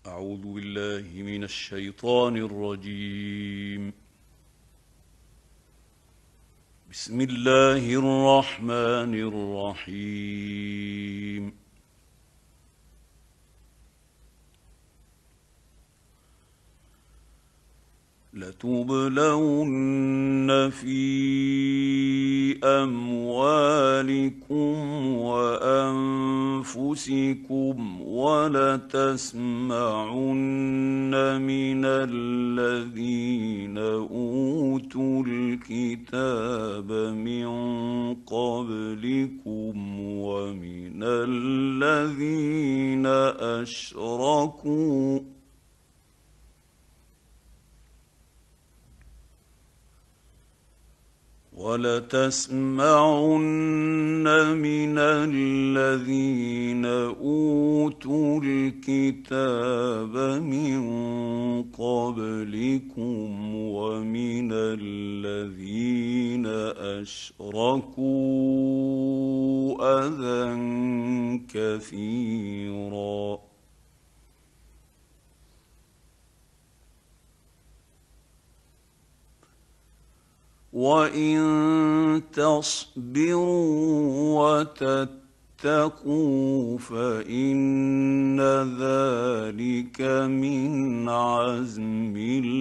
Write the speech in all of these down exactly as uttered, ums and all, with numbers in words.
أعوذ بالله من الشيطان الرجيم. بسم الله الرحمن الرحيم. لتبلون في أموالكم وأنفسكم ولتسمعن من الذين أوتوا الكتاب من قبلكم ومن الذين أشركوا ولتسمعن من الذين أوتوا الكتاب من قبلكم ومن الذين أشركوا أذى كثيرا وإن تصبروا وتتقوا فإن ذلك من عزم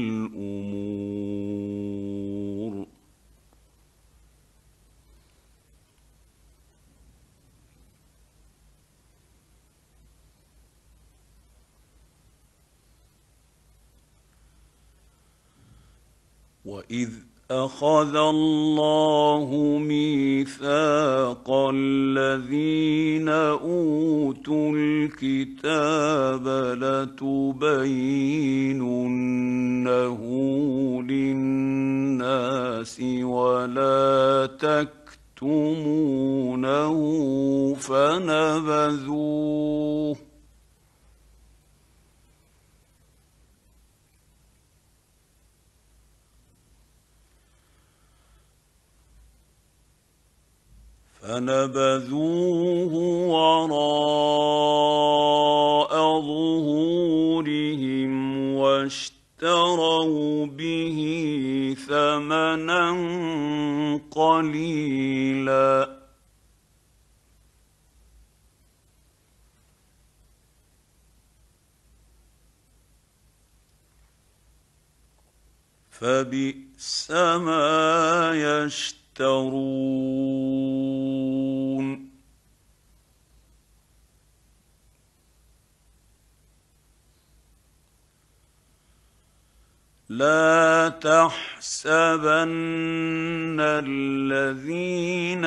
الأمور. وإذ أخذ الله ميثاق الذين أوتوا الكتاب لتبيننه للناس ولا تكتمونه فنبذوه فنبذوه وراء ظهورهم واشتروا به ثمنا قليلا فبئس ما يشترون. لا تحسبن الذين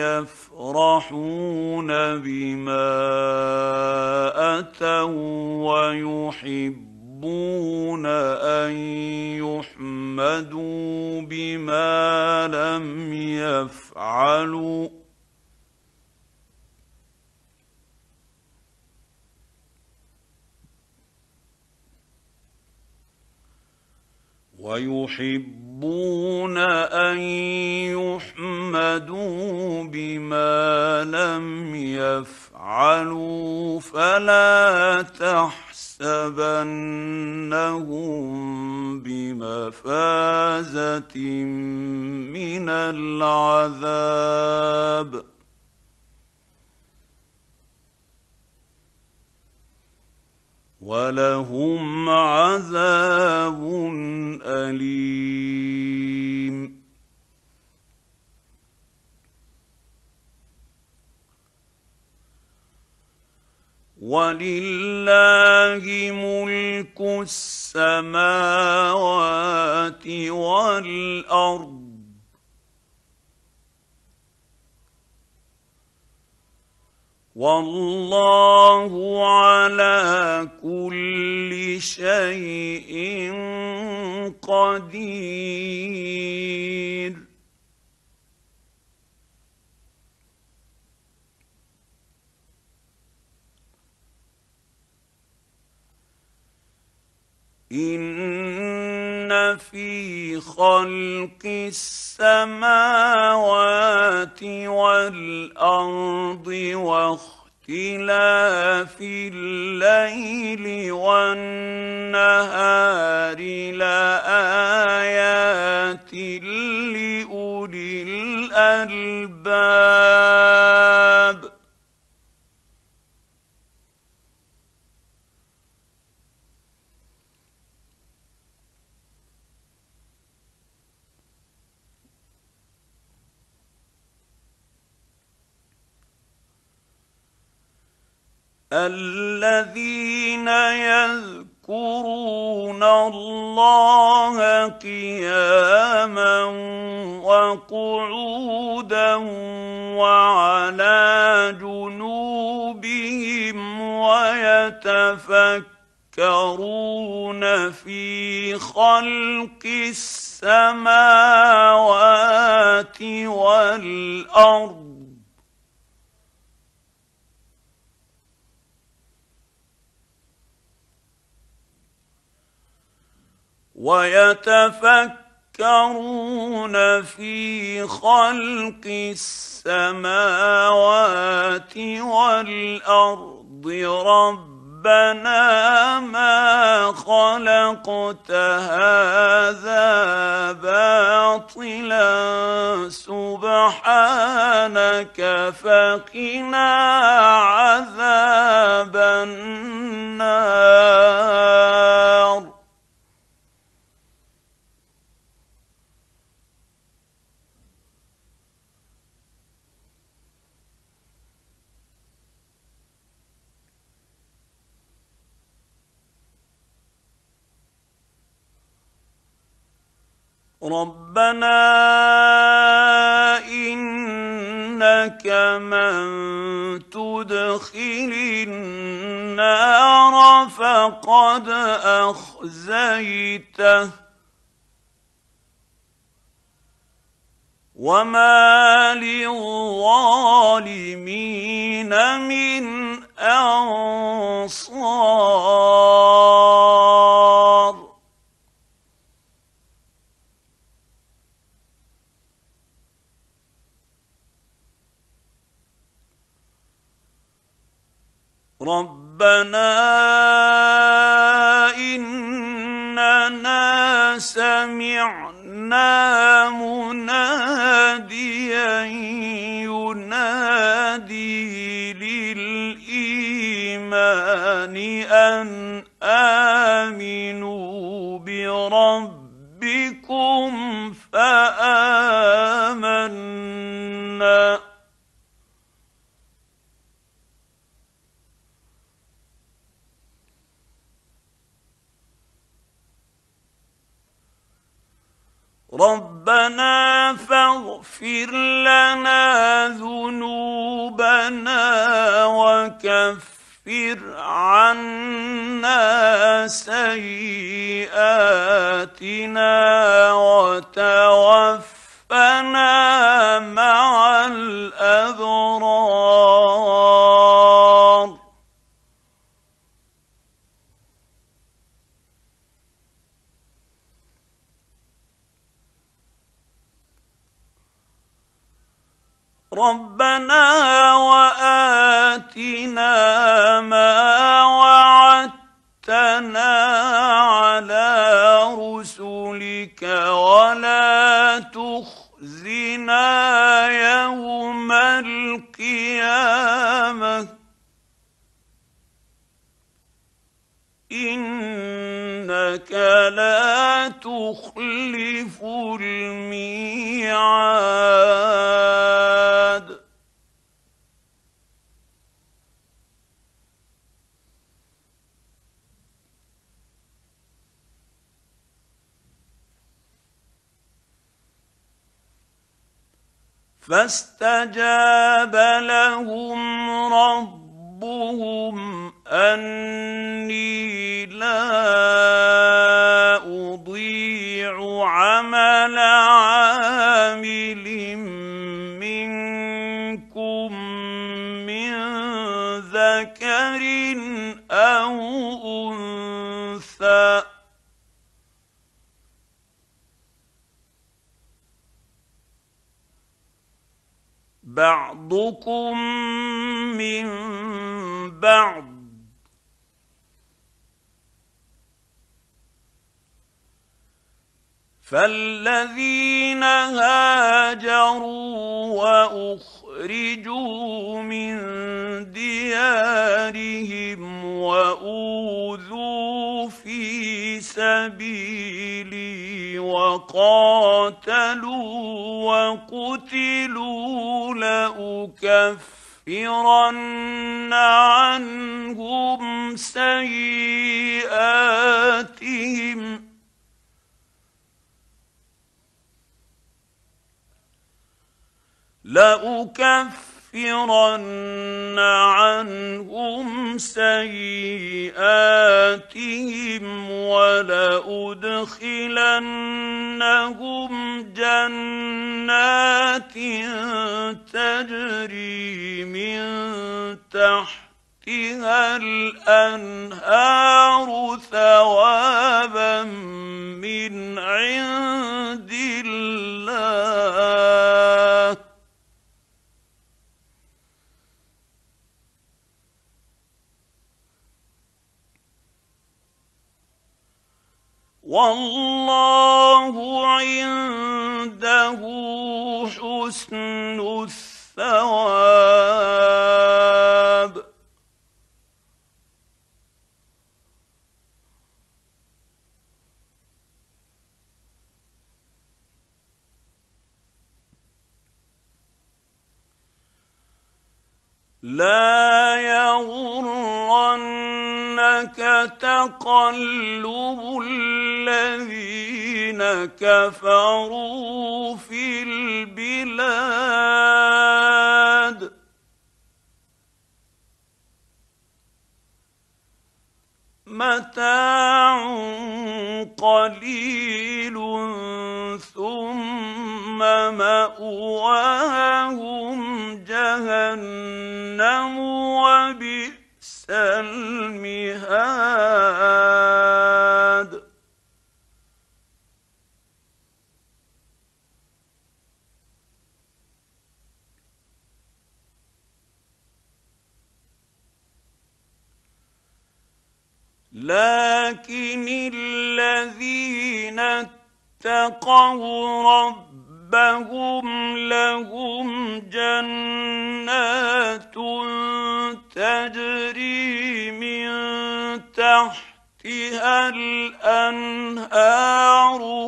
يفرحون بما أتوا ويحبون أن يحمدوا بما لم يفعلوا ويحبون أن يحمدوا بما لم يفعلوا فلا تحسبنهم بمفازة من العذاب ولهم عذاب أليم. ولله ملك السماوات والأرض والله على كل شيء قدير. إن في خلق السماوات والأرض واختلاف اختلاف الليل والنهار لآيات لأولي الألباب الذين يذكرون الله قياما وقعودا وعلى جنوبهم ويتفكرون في خلق السماوات والأرض ويتفكرون في خلق السماوات والأرض ربنا ما خلقت هذا باطلا سبحانك فقنا عذاب النار ربنا إنك من تدخل النار فقد أخزيته وما للظالمين من أنصار ربنا إننا سمعنا مناديا ينادي للإيمان أن آمنوا بربكم فآمنا ربنا فاغفر لنا ذنوبنا وكفر عنا سيئاتنا وتوفنا مع الأبرار ربنا وآتنا ما وعدتنا على رسلك ولا تخزنا يوم القيامة إنك لا تخلف الميعاد فاستجاب لهم ربهم أني لا أضيع عمل عامل منكم من ذكر أو أنثى بعضكم من بعض فالذين هاجروا واخرجوا من ديارهم واوذوا في سبيلي وقاتلوا وقتلوا لأكفرن عنهم سيئاتهم لأكفرن عنهم سيئاتهم ولأدخلنهم جنات تجري من تحتها الأنهار ثوابا من عند الله والله عنده حسن الثواب. لا يغرنك تقلب الذين كفروا في البلاد متاع قليل ثم مأواهم جهنم وبئس المهاد. لكن الذين اتقوا ربهم لهم جنات تجري من تحتها الأنهار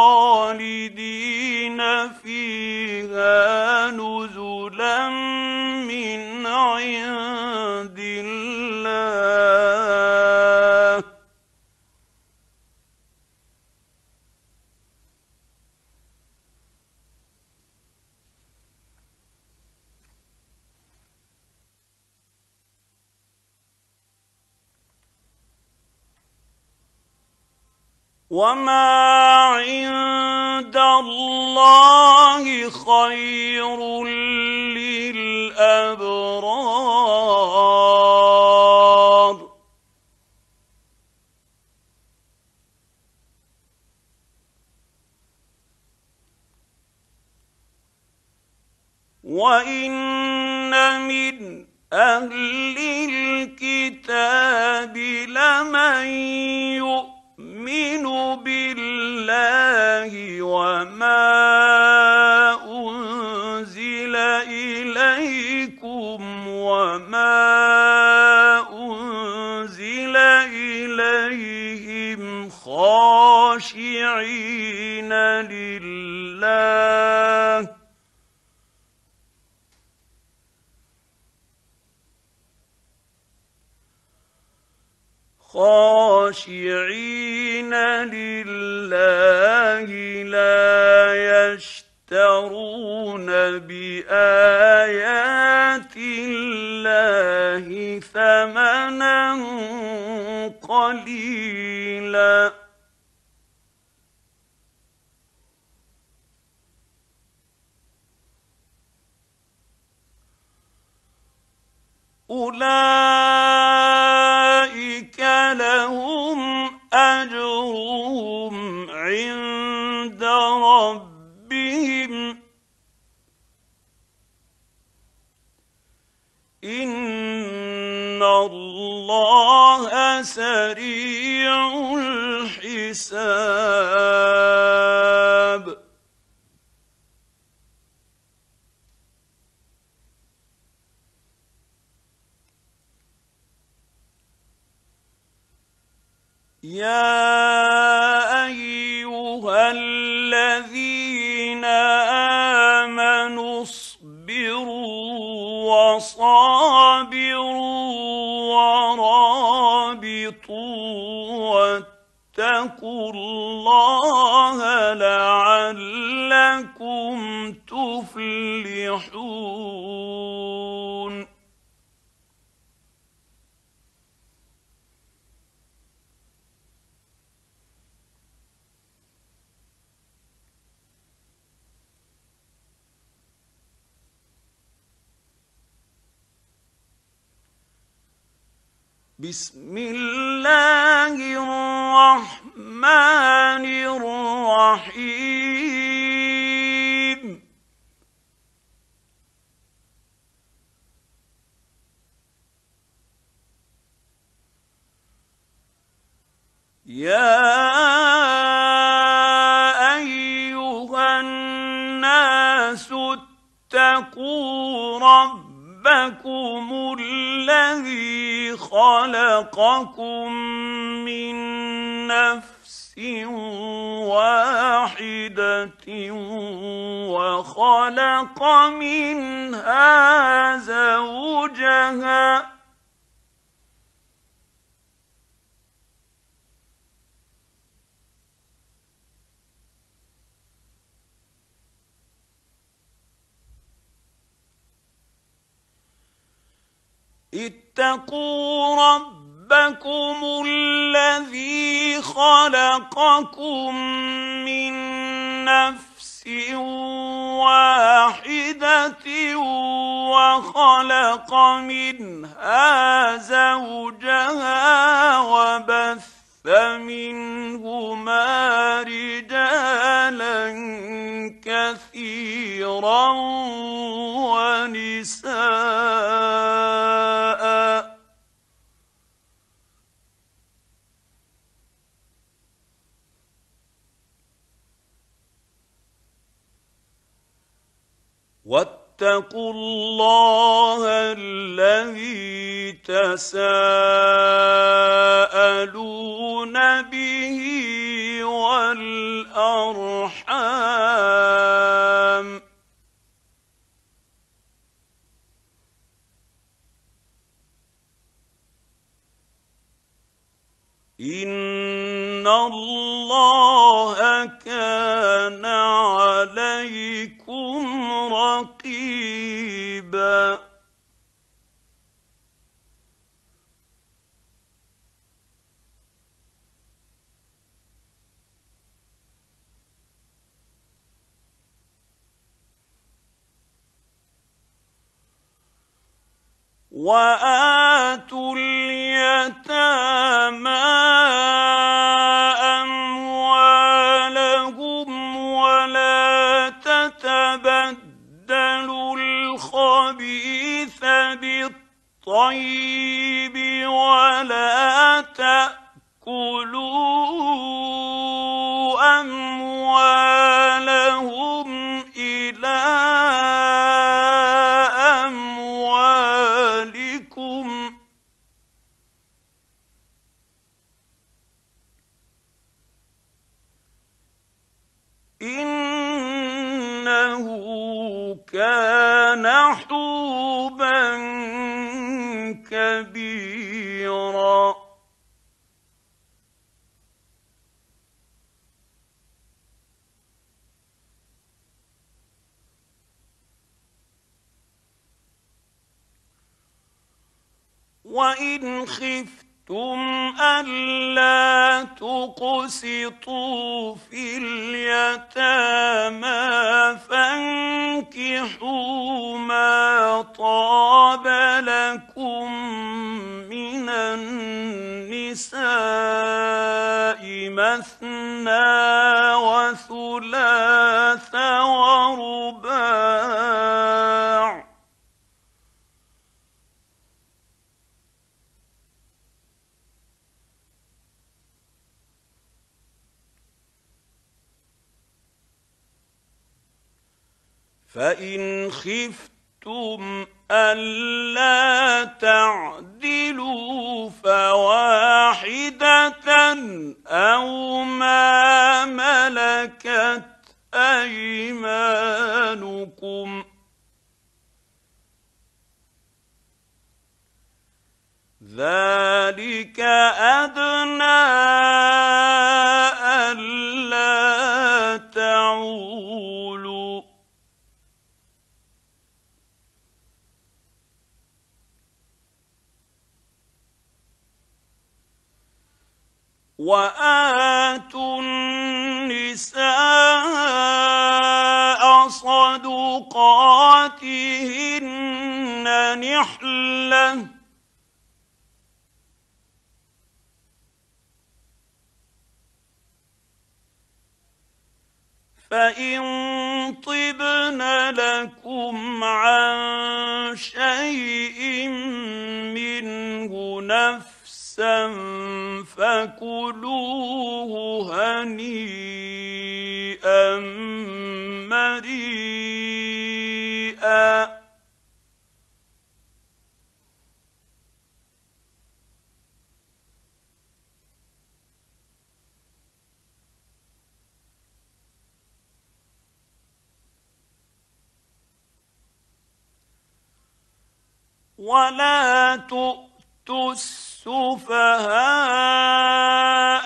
خالدين فيها نزلا من عند الله. وما عند الله خير للأبرار. وإن من أهل الكتاب لمن يؤمن بالله وما أنزل إليكم وما أنزل إليهم خاشعين لله خاشعين لله لا يشترون بآيات الله ثمنا قليلا. أولئك لهم أجرهم عند ربهم إن الله سريع الحساب يا أيها الذين آمنوا اصبروا وصابروا ورابطوا واتقوا الله لعلكم تفلحون بسم الله الرحمن الرحيم يا أيها الناس اتقوا ربكم الذي خلقكم من نفس واحدة وخلق منها زوجها اتقوا ربكم الذي خلقكم من نفس واحدة وخلق منها زوجها وبث منهما رجالا كثيرا ونساء واتقوا الله الذي تساءلون به والأرحام إن الله كان عليكم رقيبا وآتوا اليتامى أموالهم ولا تتبدلوا الخبيث بالطيب ولا تأكلوا أموالهم إلى أموالكم إنه كان حوبا كبيرا وإن خفتم ألا تقسطوا في اليتامى فانكحوا ما طاب لكم من النساء مثنى وثلاث ورباع فإن خفتم ألا تعدلوا فواحدة أو ما ملكت أيمانكم ذلك أدنى ألا تعولوا وآتوا النساء صدقاتهن نحلةً فإن طبن لكم عن شيء منه نفسا فكلوه هنيئا مريئا ولا تؤتوا السفهاء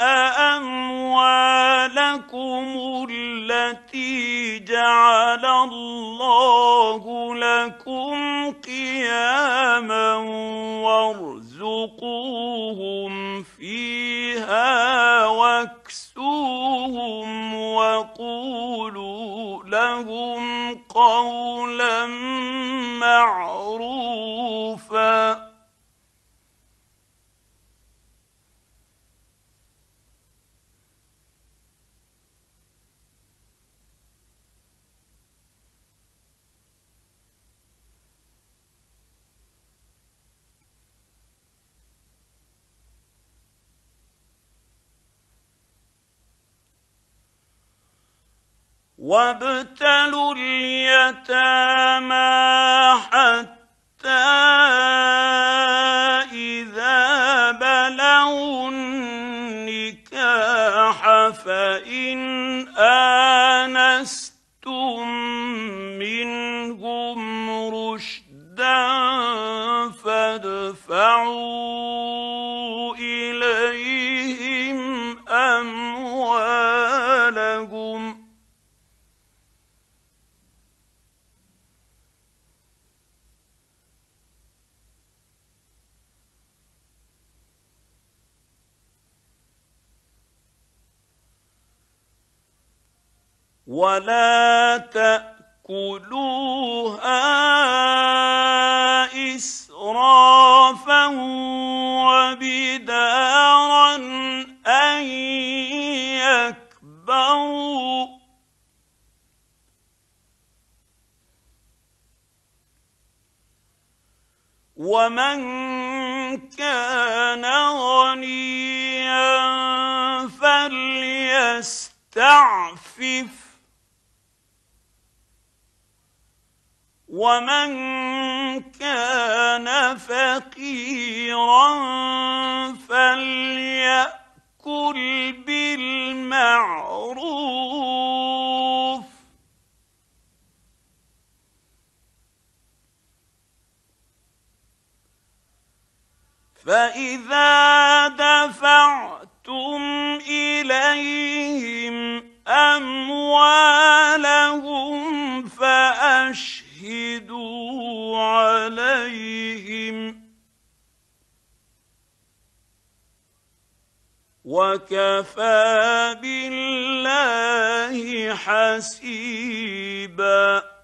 أموالكم التي جعل الله لكم قياما وارزقوهم فيها واكسوهم وقولوا لهم قولا معروفا وابتلوا اليتامى حتى إذا بلغوا النكاح فإن آنستم منهم رشدا فادفعوا إليهم أموالهم ولا تأكلوها إسرافا وبدارا أن يكبروا ومن كان غنيا فليستعفف ومن كان فقيرا فليأكل بالمعروف فإذا دفعتم إليهم أموالهم فأشهدوا عليهم وكفى بالله حسيبا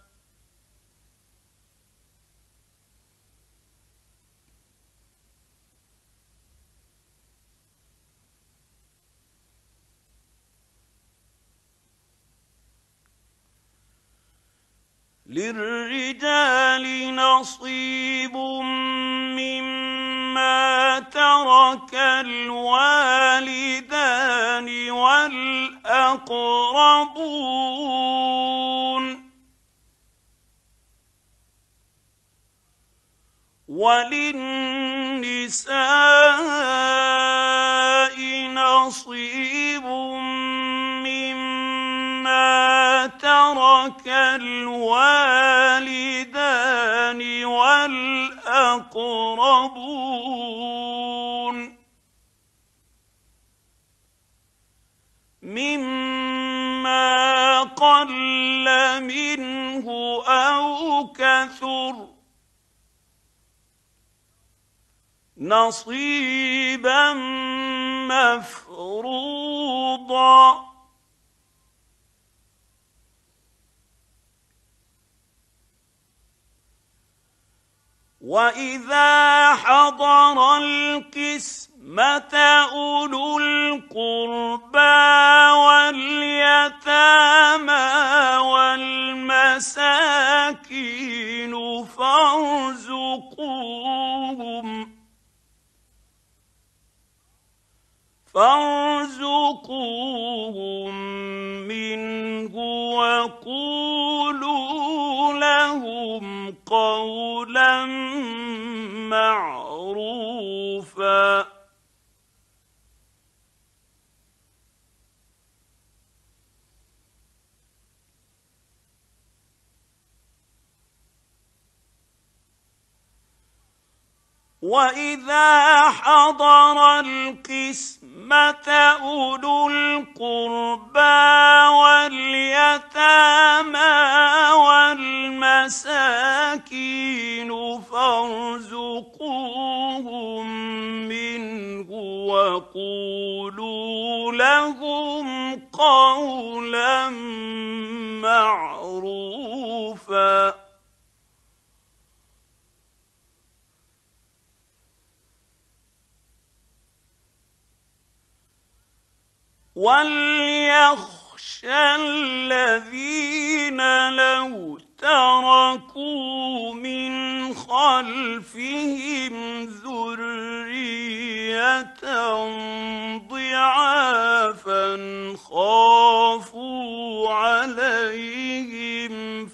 للرجال نصيب مما ترك الوالدان والأقربون وللنساء نصيب مما ترك الوالدان والأقربون مما قل منه أو كثر نصيبا مفروضا. وإذا حضر القسمة أولو القربى واليتامى والمساكين فارزقوهم فارزقوهم منه وقولوا لهم قولا معروفا. وإذا حضر القسمة أولو القربى واليتامى والمساكين فارزقوهم منه وقولوا لهم قولا معروفا. وليخشى الذين لو تركوا من خلفهم ذرية ضعافا خافوا عليهم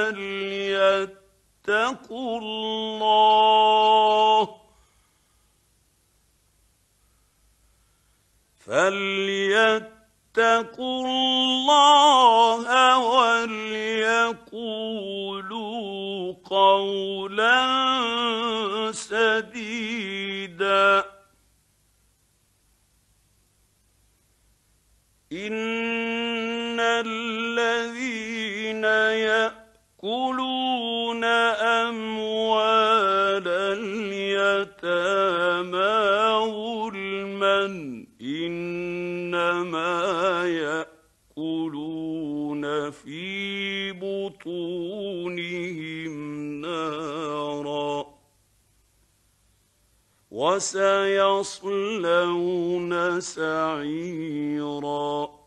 فليتقوا الله فليتقوا الله وليقولوا قولا سديدا. إن الذين يأكلون أموال اليتامى ظلما إنما يأكلون في بطونهم نارا وسيصلون سعيرا.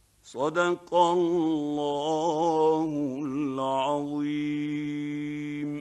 صدق الله العظيم.